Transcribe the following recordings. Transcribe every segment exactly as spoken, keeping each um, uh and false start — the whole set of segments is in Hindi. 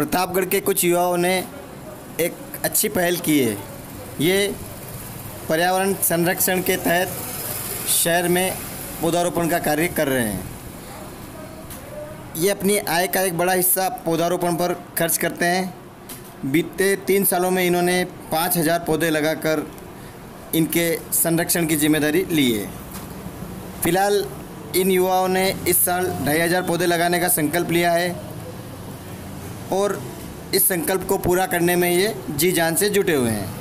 प्रतापगढ़ के कुछ युवाओं ने एक अच्छी पहल की है। ये पर्यावरण संरक्षण के तहत शहर में पौधारोपण का कार्य कर रहे हैं। ये अपनी आय का एक बड़ा हिस्सा पौधारोपण पर खर्च करते हैं। बीते तीन सालों में इन्होंने पाँच हज़ार पौधे लगाकर इनके संरक्षण की जिम्मेदारी ली है। फिलहाल इन युवाओं ने इस साल ढाई हज़ार पौधे लगाने का संकल्प लिया है और इस संकल्प को पूरा करने में ये जी जान से जुटे हुए हैं।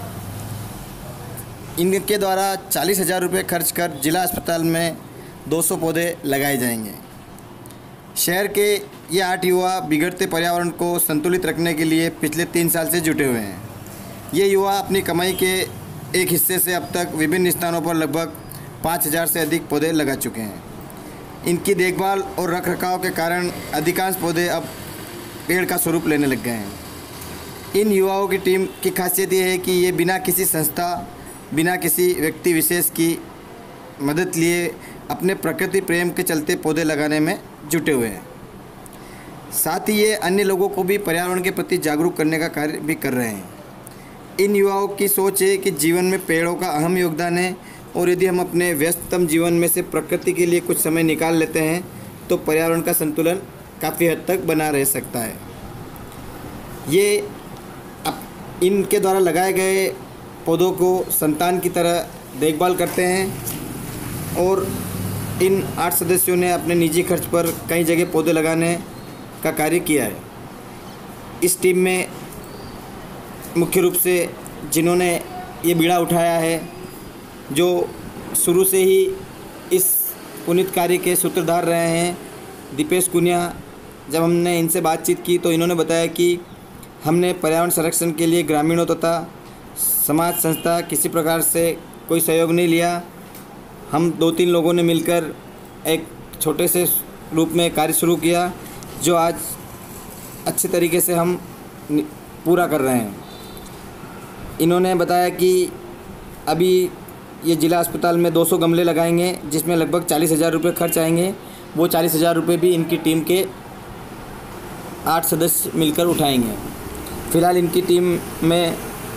इनके द्वारा चालीस हज़ार रुपये खर्च कर जिला अस्पताल में दो सौ पौधे लगाए जाएंगे। शहर के ये आठ युवा बिगड़ते पर्यावरण को संतुलित रखने के लिए पिछले तीन साल से जुटे हुए हैं। ये युवा अपनी कमाई के एक हिस्से से अब तक विभिन्न स्थानों पर लगभग पाँच हज़ार से अधिक पौधे लगा चुके हैं। इनकी देखभाल और रखरखाव के कारण अधिकांश पौधे अब पेड़ का स्वरूप लेने लग गए हैं। इन युवाओं की टीम की खासियत ये है कि ये बिना किसी संस्था, बिना किसी व्यक्ति विशेष की मदद लिए अपने प्रकृति प्रेम के चलते पौधे लगाने में जुटे हुए हैं। साथ ही ये अन्य लोगों को भी पर्यावरण के प्रति जागरूक करने का कार्य भी कर रहे हैं। इन युवाओं की सोच है कि जीवन में पेड़ों का अहम योगदान है और यदि हम अपने व्यस्ततम जीवन में से प्रकृति के लिए कुछ समय निकाल लेते हैं तो पर्यावरण का संतुलन काफ़ी हद तक बना रह सकता है। ये अब इनके द्वारा लगाए गए पौधों को संतान की तरह देखभाल करते हैं और इन आठ सदस्यों ने अपने निजी खर्च पर कई जगह पौधे लगाने का कार्य किया है। इस टीम में मुख्य रूप से जिन्होंने ये बीड़ा उठाया है, जो शुरू से ही इस पुनीत कार्य के सूत्रधार रहे हैं, दीपेश कुनिया। जब हमने इनसे बातचीत की तो इन्होंने बताया कि हमने पर्यावरण संरक्षण के लिए ग्रामीणों तथा समाज संस्था किसी प्रकार से कोई सहयोग नहीं लिया। हम दो तीन लोगों ने मिलकर एक छोटे से रूप में कार्य शुरू किया, जो आज अच्छे तरीके से हम पूरा कर रहे हैं। इन्होंने बताया कि अभी ये जिला अस्पताल में दो सौ गमले लगाएंगे, जिसमें लगभग चालीस हज़ार रुपये खर्च आएंगे। वो चालीस हज़ार रुपये भी इनकी टीम के आठ सदस्य मिलकर उठाएंगे। फिलहाल इनकी टीम में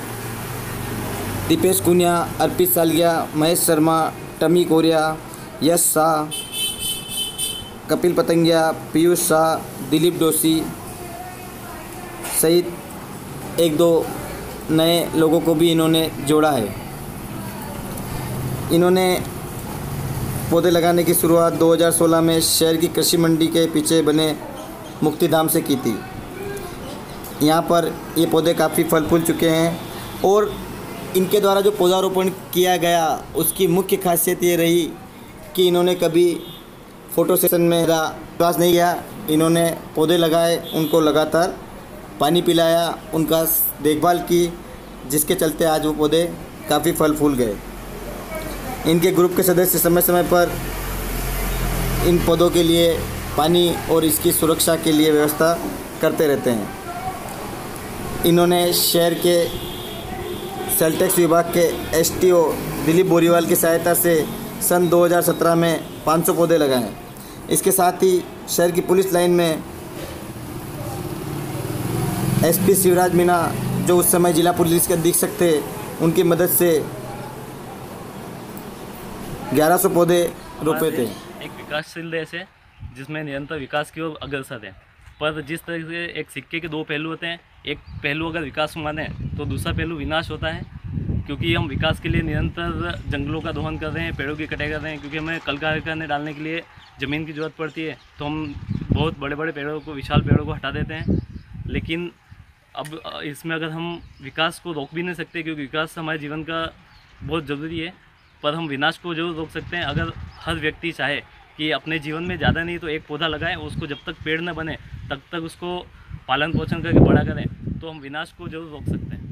दीपेश कुनिया, अर्पित सालिया, महेश शर्मा, टमी कोरिया, यश शाह, कपिल पतंगिया, पीयूष शाह, दिलीप दोषी सहित एक दो नए लोगों को भी इन्होंने जोड़ा है। इन्होंने पौधे लगाने की शुरुआत दो हज़ार सोलह में शहर की कृषि मंडी के पीछे बने मुक्तिधाम से की थी। यहाँ पर ये पौधे काफ़ी फल फूल चुके हैं और इनके द्वारा जो पौधारोपण किया गया उसकी मुख्य खासियत ये रही कि इन्होंने कभी फ़ोटो सेशन में विश्वास नहीं किया। इन्होंने पौधे लगाए, उनको लगातार पानी पिलाया, उनका देखभाल की, जिसके चलते आज वो पौधे काफ़ी फल फूल गए। इनके ग्रुप के सदस्य समय समय पर इन पौधों के लिए पानी और इसकी सुरक्षा के लिए व्यवस्था करते रहते हैं। इन्होंने शहर के सेल टैक्स विभाग के एसटीओ दिलीप बोरीवाल की सहायता से सन दो हज़ार सत्रह में पाँच सौ पौधे लगाए। इसके साथ ही शहर की पुलिस लाइन में एसपी शिवराज मीना, जो उस समय जिला पुलिस के अधीक्षक थे, उनकी मदद से ग्यारह सौ पौधे रोपे थे। एक विकासशील देश है जिसमें निरंतर विकास की ओर अग्रसर है, पर जिस तरह से एक सिक्के के दो पहलू होते हैं, एक पहलू अगर विकास माने तो दूसरा पहलू विनाश होता है। क्योंकि हम विकास के लिए निरंतर जंगलों का दोहन कर रहे हैं, पेड़ों की कटाई कर रहे हैं, क्योंकि हमें कल कारखाने डालने के लिए ज़मीन की ज़रूरत पड़ती है, तो हम बहुत बड़े बड़े पेड़ों को, विशाल पेड़ों को हटा देते हैं। लेकिन अब इसमें अगर हम विकास को रोक भी नहीं सकते, क्योंकि विकास हमारे जीवन का बहुत ज़रूरी है, पर हम विनाश को जरूर रोक सकते हैं अगर हर व्यक्ति चाहे कि अपने जीवन में ज़्यादा नहीं तो एक पौधा लगाएं, उसको जब तक पेड़ न बने तब तक उसको पालन पोषण करके बड़ा करें, तो हम विनाश को जरूर रोक सकते हैं।